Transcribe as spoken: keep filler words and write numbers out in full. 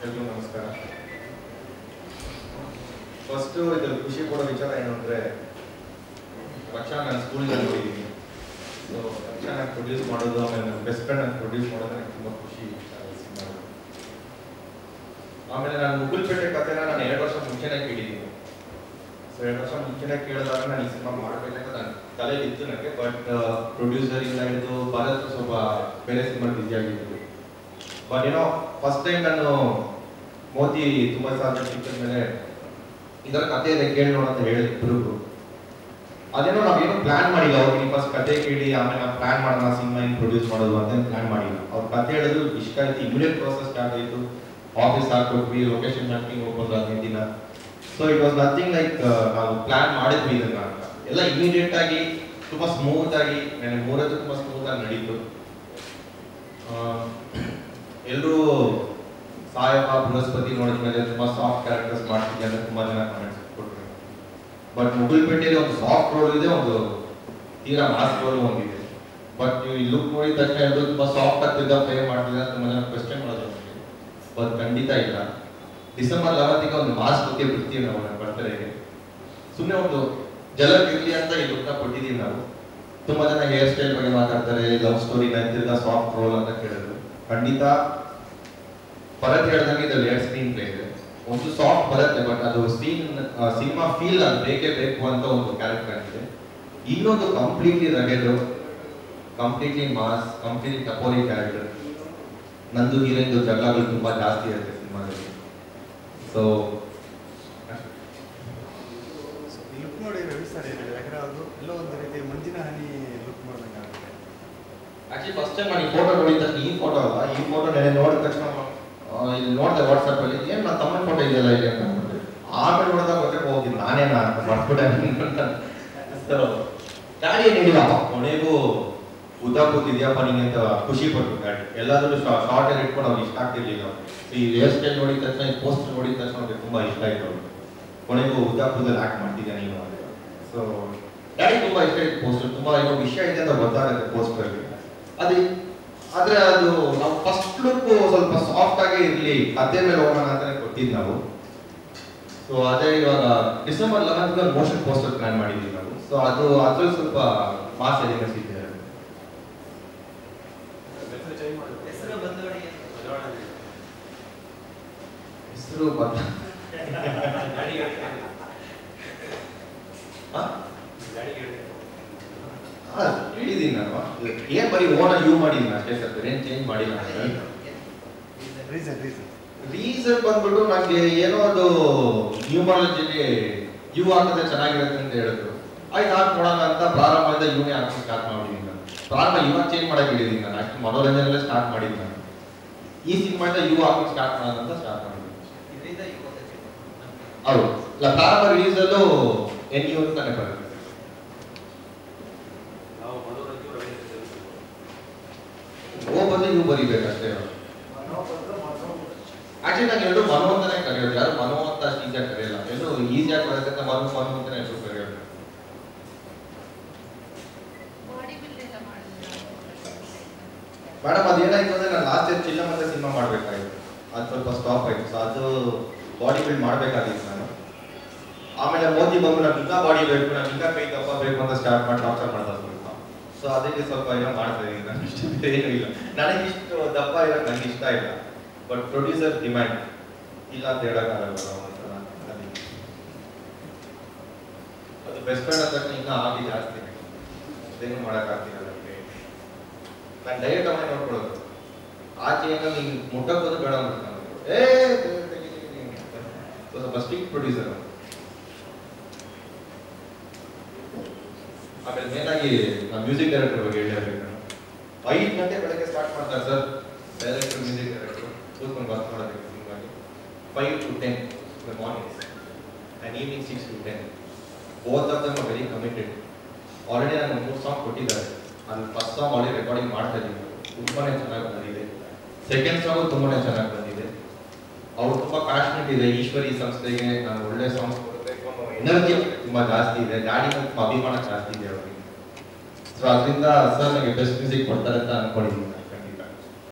ಎಲ್ರಿಗೂ ನಮಸ್ಕಾರ. ಫಸ್ಟ್ ಇದು ಖುಷಿ ಕೊಡೋ ವಿಚಾರ ಏನು ಅಂದರೆ, ರಕ್ಷಾ ನಾನು ಸ್ಕೂಲ್ನಲ್ಲಿ ನೋಡಿದ್ದೀನಿ. ಸೊ ರಕ್ಷಾ ನಾನು ಪ್ರೊಡ್ಯೂಸ್ ಮಾಡೋದು, ಆಮೇಲೆ ನನ್ನ ಬೆಸ್ಟ್ ಫ್ರೆಂಡ್ ನಾನು ಪ್ರೊಡ್ಯೂಸ್ ಮಾಡೋದು ನನಗೆ ತುಂಬ ಖುಷಿ ಸಿನಿಮಾ. ಆಮೇಲೆ ನಾನು ಮುಗುಲ್ಪೇಟೆ ಕಥೆನ ನಾನು ಎರಡು ವರ್ಷ ಮುಂಚೆನೇ ಕೇಳಿದ್ದೀನಿ. ಸೊ ಎರಡು ವರ್ಷ ಮುಂಚೆನೇ ಕೇಳಿದಾಗ ನಾನು ಈ ಸಿನಿಮಾ ಮಾಡಬೇಕಂತ ನನ್ನ ತಲೆಯಲ್ಲಿ ಇತ್ತು ನನಗೆ. ಬಟ್ ಪ್ರೊಡ್ಯೂಸರ್ ಇಲ್ಲ ಹಿಡಿದು ಭಾರತ ಸ್ವಲ್ಪ ಬೇರೆ ಸಿನಿಮಾ ಬ್ಯುಸಿ ಆಗಿತ್ತು. ಬಟ್ ಏನೋ ಫಸ್ಟ್ ಟೈಮ್ ನಾನು ಮೋದಿ ತುಂಬ ಸಾಲ ಸಿಕ್ಕಿದ ಮೇಲೆ ಇದರ ಕಥೆ ಇದೆ ಕೇಳಿ ನೋಡ ಅಂತ ಹೇಳಿದ್ರು ಇಬ್ಬರಿಗೂ. ಅದೇನೋ ನಾವೇನು ಪ್ಲಾನ್ ಮಾಡಿಲ್ಲ. ಅವ್ರಿಗೆ ಫಸ್ಟ್ ಕತೆ ಕೇಳಿ ಆಮೇಲೆ ನಾವು ಪ್ಲಾನ್ ಮಾಡೋಣ ಸಿನಿಮಾ ಏನು ಪ್ರೊಡ್ಯೂಸ್ ಮಾಡೋದು ಅಂತ ಪ್ಲಾನ್ ಮಾಡಿಲ್ಲ. ಅವ್ರ ಕತೆ ಹೇಳಿದ್ರು ಇಷ್ಟ ಆಯ್ತು. ಇಮಿಡಿಯೇಟ್ ಪ್ರೋಸೆಸ್ ಸ್ಟಾರ್ಟ್ ಆಯಿತು. ಆಫೀಸ್ ಹಾಕೊಟ್ವಿ, ಲೊಕೇಶನ್ ಶಾಪಿಂಗ್ ಹೋಗ್ಬೋದು ಹದಿನೈದು ದಿನ. So it was nothing like ನಾವು ಪ್ಲಾನ್ ಮಾಡಿದ್ವಿ ಇದನ್ನ ಅಂತ. ಎಲ್ಲ ಇಮಿಡಿಯೇಟ್ ಆಗಿ ತುಂಬ ಸ್ಮೂತ್ ಆಗಿ ನನಗೆ ಮೂರತ್ತು ತುಂಬ ಸ್ಮೂತ್ ಆಗಿ ನಡೀತು. ಎಲ್ಲರೂ ಸಾಯಪ್ಪ ಬೃಹಸ್ಪತಿ ನೋಡಿದ ಮೇಲೆ ತುಂಬ ಸಾಫ್ಟ್ ಕ್ಯಾರೆಕ್ಟರ್ಸ್ ಮಾಡ್ತಿದ್ದೆ ಅಂತ ತುಂಬ ಜನ ಕಮೆಂಟ್ಸ್ ಕೊಟ್ಟರು. ಬಟ್ ಮುಗುಲ್ಪೇಟೆಯಲ್ಲಿ ಒಂದು ಸಾಫ್ಟ್ ರೋಲ್ ಇದೆ, ಒಂದು ತೀರಾ ಮಾಸ್ ರೋಲ್ ಒಂದಿದೆ. ಬಟ್ ನೀವು ಈ ಲುಕ್ ನೋಡಿದ ತಕ್ಷಣ ಎಲ್ಲರೂ ತುಂಬ ಸಾಫ್ಟ್ ಆಗ್ತಿದ್ದ ಪ್ಲೇ ಮಾಡ್ತಿದ್ದ ಅಂತ ತುಂಬ ಜನ ಕ್ವೆಶ್ಚನ್ ಮಾಡೋದು ನಮಗೆ. ಬಟ್ ಖಂಡಿತ ಇಲ್ಲ. ಡಿಸೆಂಬರ್ ಲೆವೆಂತಿಗೆ ಒಂದು ಮಾಸ್ ಬಗ್ಗೆ ಬಿಡ್ತೀವಿ ನಾವು ನನ್ನ ಬರ್ತಡೆಗೆ. ಸುಮ್ಮನೆ ಒಂದು ಜಲಕ್ ಇರಲಿ ಅಂತ ಈ ಲುಕ್ನ ಕೊಟ್ಟಿದ್ದೀವಿ ನಾವು. ತುಂಬ ಜನ ಹೇರ್ ಸ್ಟೈಲ್ ಬಗ್ಗೆ ಮಾತಾಡ್ತಾರೆ, ಲವ್ ಸ್ಟೋರಿ ನಂತಿರ್ಗ ಸಾಫ್ಟ್ ರೋಲ್ ಅಂತ ಕೇಳಿದ್ರು. ಖಂಡಿತ ಭರತ್ ಹೇಳ್ದಂಗೆ ಇದು ಲೇಯರ್ ಸ್ಕ್ರೀನ್ ಪ್ಲೇ ಇದೆ. ಒಂದು ಸಾಫ್ಟ್ ಬರುತ್ತೆ, ಬಟ್ ಅದು ಸೀನ್ ಸಿನಿಮಾ ಫೀಲ್ ಅದು ಬೇಕೇ ಬೇಕು ಅಂತ ಒಂದು ಕ್ಯಾರೆಕ್ಟರ್ ಆಗಿದೆ. ಇನ್ನೊಂದು completely rugged, completely mass, completely ಟಪೋರಿ ಕ್ಯಾರೆಕ್ಟರ್. ನಂದು ಹೀರೋಯಿನ್ದು ಜಗಳಗಳು ತುಂಬ ಜಾಸ್ತಿ ಇರುತ್ತೆ ಸಿನಿಮಾದಲ್ಲಿ. ಸೊ ಲುಕ್ ನೋಡಿ ರವಿ ಸರ್ ಹೇಳಿದ್ರೆ, ಯಾಕಂದ್ರೆ ಅದು ಎಲ್ಲೋ ಒಂದು ರೀತಿ ಮಂಜಿನ ಹನಿ ಲುಕ್ ನೋಡಿದಂಗೆ ಆಗುತ್ತೆ. ಆಕ್ಚುಲಿ ಫಸ್ಟ್ ಟೈಮ್ ನಾನು ಈ ಫೋಟೋ ನೋಡಿದ ತಕ್ಷಣ, ಈ ಫೋಟೋ ಅಲ್ಲ, ಈ ಫೋಟೋ ನೆನೆ ನೋಡಿದ ತಕ್ಷಣ ಇಲ್ಲಿ ನೋಡಿದೆ ವಾಟ್ಸಪ್ ಅಲ್ಲಿ, ಏನು ನನ್ನ ತಮ್ಮನ ಫೋಟೋ ಇದೆಯಲ್ಲ ಇಲ್ಲಿ ಅಂತ ಅಂದ್ಬಿಟ್ಟು. ಆಮೇಲೆ ನೋಡಿದಾಗ ಗೊತ್ತಾಗ ಹೋಗಿದ್ದು ನಾನೇನಾ ಅಂತ ಮರ್ತ್ಬಿಟ್ಟೆ. ಸೊ ಗಾಡಿ ಏನಿಲ್ಲ, ಕೊನೆಗೂ ಉದ್ದ ಕೂತಿದ್ಯಪ್ಪ ನಿಂಗೆ ಅಂತ ಖುಷಿ ಪಟ್ಟು ಗಾಡಿ. ಎಲ್ಲಾದ್ರೂ ಶಾರ್ಟ್ ಅಲ್ಲಿ ಇಟ್ಕೊಂಡು ಅವ್ರಿಗೆ ಇಷ್ಟ ಆಗ್ತಿರ್ಲಿಲ್ಲ. ಸೊ ಈ ಹೇರ್ ಸ್ಟೈಲ್ ನೋಡಿದ ತಕ್ಷಣ, ಈ ಪೋಸ್ಟ್ ನೋಡಿದ ತಕ್ಷಣ ಅವ್ರಿಗೆ ತುಂಬ ಇಷ್ಟ ಆಯ್ತು ಅವ್ರು. ಕೊನೆಗೂ ಉದ್ದ ಕೂದಲು ಆಕ್ಟ್ ಮಾಡ್ತಿದ್ದೆ ನೀನು ಅಂತ. ಸೊ ಗಾಡಿ ತುಂಬ ಇಷ್ಟ ಆಯ್ತು ಪೋಸ್ಟರ್. ತುಂಬ ಏನೋ ವಿಷಯ ಇದೆ ಅಂತ ಗೊತ್ತಾಗುತ್ತೆ ಪೋಸ್ಟರ್ಗೆ. ಅದೇ ಆದ್ರೆ ಅದು ನಾವು ಫಸ್ಟ್ ಲುಕ್ ಸ್ವಲ್ಪ ಸಾಫ್ಟ್ ಆಗೇ ಇರಲಿ, ಕತೆ ಮೇಲೆ ಹೋಗೋಣ ಅಂತಾನೆ ಕೊಟ್ಟಿದ್ದು ನಾವು. ಸೊ ಅದೇ ಇವಾಗ ಡಿಸೆಂಬರ್ ಲೆವೆಂತ್ಗೆ ಒಂದು ಮೋಷನ್ ಪೋಸ್ಟರ್ ಪ್ಲಾನ್ ಮಾಡಿದ್ದೀವಿ ನಾವು. ಸೊ ಅದು ಅದ್ರಲ್ಲಿ ಸ್ವಲ್ಪ ಮಾಸ್ ಎಲಿಮೆಂಟ್ಸ್ ಇದೆ. ಹೆಸರು ಬದ್ದ ಹೇಳಿದ್ದೀನಿ ನಾನು. ಏನ್ ಬರೀ ಓನ ಯೂ ಮಾಡಿದ್ದೀನಿ ಅಷ್ಟೇ ಸರ್, ಏನ್ ಚೇಂಜ್ ಮಾಡಿಲ್ಲ. ರೀಸನ್ ರೀಸನ್ ರೀಸನ್ ಬಂದ್ಬಿಟ್ಟು ನಂಗೆ ಏನೋ ಅದು ನ್ಯೂಮಾಲಜಿಲಿ ಯೂ ಹಾಕಿದ್ರೆ ಚೆನ್ನಾಗಿರುತ್ತೆ ಅಂತ ಹೇಳಿದ್ರು. ಆಯ್ತು ಹಾಕಿ ನೋಡೋಣ ಅಂತ ಪ್ರಾರಂಭದಿಂದ ಯೂನೇ ಹಾಕಿ ಸ್ಟಾರ್ಟ್ ಮಾಡಿದ್ದೀನಿ ನಾನು. ಪ್ರಾರಂಭ ಇವಾಗ ಚೇಂಜ್ ಮಾಡಕ್ಕೆ ಹೇಳಿದ್ದೀನಿ ನಾನು. ಅಷ್ಟು ಮನೋರಂಜನೆ ಸ್ಟಾರ್ಟ್ ಮಾಡಿದ್ದೀನಿ ನಾನು. ಈ ಸಿನಿಮಾದ ಯೂ ಹಾಕಿ ಸ್ಟಾರ್ಟ್ ಮಾಡೋಣ ಅಂತ ಸ್ಟಾರ್ಟ್ ಮಾಡಿದ್ದೀನಿ. ಹೌದು, ಇಲ್ಲ ಪ್ರಾರಂಭ ರಿಲೀಸಲ್ಲೂ ಎನ್ ಯು ಅಂತಾನೆ ಬರುತ್ತೆ. ಓ ಬಂದು ಇವು ಬರೀಬೇಕಷ್ಟೇ. ಆಕ್ಚುಲಿ ನಾನು ಎರಡು ಮನು ಅಂತಾನೆ ಕರೆಯೋದು. ಯಾರು ಮನು ಅಂತ ಅಷ್ಟು ಈಸಿಯಾಗಿ ಕರೆಯಲ್ಲ. ಎಲ್ಲರೂ ಈಸಿಯಾಗಿ ಬರುತ್ತೆ ಅಂತ ಮನು ಮನು ಅಂತಾನೆ ಎಲ್ಲರೂ ಕರೆಯೋದು. ಮೇಡಮ್ ಅದೇನಾಯ್ತು ಅಂದ್ರೆ, ನಾನು ಲಾಸ್ಟ್ ಇಯರ್ ಚಿಲ್ಲ ಮತ್ತೆ ಸಿನಿಮಾ ಮಾಡ್ಬೇಕಾಗಿತ್ತು. ಅದು ಸ್ವಲ್ಪ ಸ್ಟಾಪ್ ಆಯ್ತು. ಸೊ ಅದು ಬಾಡಿ ಬಿಲ್ಡ್ ಮಾಡ್ಬೇಕಾಗಿತ್ತು ನಾನು. ಆಮೇಲೆ ಮೋದಿ ಬಂದು ನಾನು ಇಂಥ ಬಾಡಿ ಬೇಕು, ನಾನು ಇಂಥ ಕೈ ದಪ್ಪ ಬೇಕು ಅಂತ ಸ್ಟಾರ್ಟ್ ಮಾಡಿ ಟಾರ್ಚರ್ ಮಾಡ್ತಾ ಸ್ವಲ್ಪ. ಸೊ ಅದಕ್ಕೆ ಸ್ವಲ್ಪ ಏನೋ ಮಾಡ್ತಾ ಇದ್ದೀನಿ. ನಾನು ಇಷ್ಟ ಏನೂ ಇಲ್ಲ, ನನಗೆ ಇಷ್ಟು ದಪ್ಪ ಇರೋದು ನನಗೆ ಇಷ್ಟ ಇಲ್ಲ. ಬಟ್ ಪ್ರೊಡ್ಯೂಸರ್ ಡಿಮ್ಯಾಂಡ್ ಇಲ್ಲ ಅಂತ ಹೇಳೋಕ್ಕಾಗಲ್ಲ. ಅದು ಬೆಸ್ಟ್ ಫ್ರೆಂಡ್ ಅಂತ ಇನ್ನೂ ಆಗಿ ಜಾಸ್ತಿ ಅದೇನು ಮಾಡೋಕ್ಕಾಗ್ತಿಲ್ಲ ನನಗೆ. ನಾನು ಡೈರೆಕ್ಟ್ ಅವನೇ ನೋಡ್ಕೊಳ್ಳೋದು. ಆಚೆ ಏನೋ ಹಿಂಗೆ ಮುಟ್ಟಕ್ಕೋದು ಬೇಡ ಅಂತ ನಾನು ಏ ಸ್ವಲ್ಪ ಸ್ಟ್ರಿಕ್ಟ್ ಪ್ರೊಡ್ಯೂಸರ್. ಆಮೇಲೆ ಮೇನಾಗಿ ನಾನು ಮ್ಯೂಸಿಕ್ ಡೈರೆಕ್ಟರ್ ಬಗ್ಗೆ ಹೇಳಬೇಕು. ನಾನು ಐದು ಗಂಟೆ ಬೆಳಗ್ಗೆ ಸ್ಟಾರ್ಟ್ ಮಾಡ್ತಾರೆ ಸರ್ ಡೈರೆಕ್ಟರ್, ಮ್ಯೂಸಿಕ್ ಡೈರೆಕ್ಟರ್ ಕೂತ್ಕೊಂಡು ವರ್ಕ್ ಮಾಡೋದಕ್ಕೆ ಸಿನಿಮಾಗೆ. Five to ten the mornings and evening six to ten. Both of them very committed. Already ನಾನು ಮೂರು ಸಾಂಗ್ ಕೊಟ್ಟಿದ್ದಾರೆ. ಅದು ಫಸ್ಟ್ ಸಾಂಗ್ ಆಲ್ರೆಡಿ ರೆಕಾರ್ಡಿಂಗ್ ಮಾಡ್ತಾ ಇದ್ದೀವಿ. ತುಂಬಾ ಚೆನ್ನಾಗಿ ಬಂದಿದೆ. ಸೆಕೆಂಡ್ ಸಾಂಗು ತುಂಬಾ ಚೆನ್ನಾಗಿ ಬಂದಿದೆ. ಅವ್ರು ತುಂಬ ಪ್ಯಾಷನೆಟ್ ಇದೆ. ಈಶ್ವರಿ ಸಂಸ್ಥೆಗೆ ನಾನು ಒಳ್ಳೆ ಸಾಂಗ್ಸ್ ಕೊಡಬೇಕು ಅನ್ನೋ ಎನರ್ಜಿ ತುಂಬ ಜಾಸ್ತಿ ಇದೆ. ಗಾಡಿ ತುಂಬ ಅಭಿಮಾನ ಜಾಸ್ತಿ ಇದೆ ಅವರಿಗೆ. ಸೊ ಅದರಿಂದ ಸರ್ ನನಗೆ ಬೆಸ್ಟ್ ಮ್ಯೂಸಿಕ್ ಕೊಡ್ತಾರೆ ಅಂತ ಅನ್ಕೊಂಡಿದ್ದೀನಿ.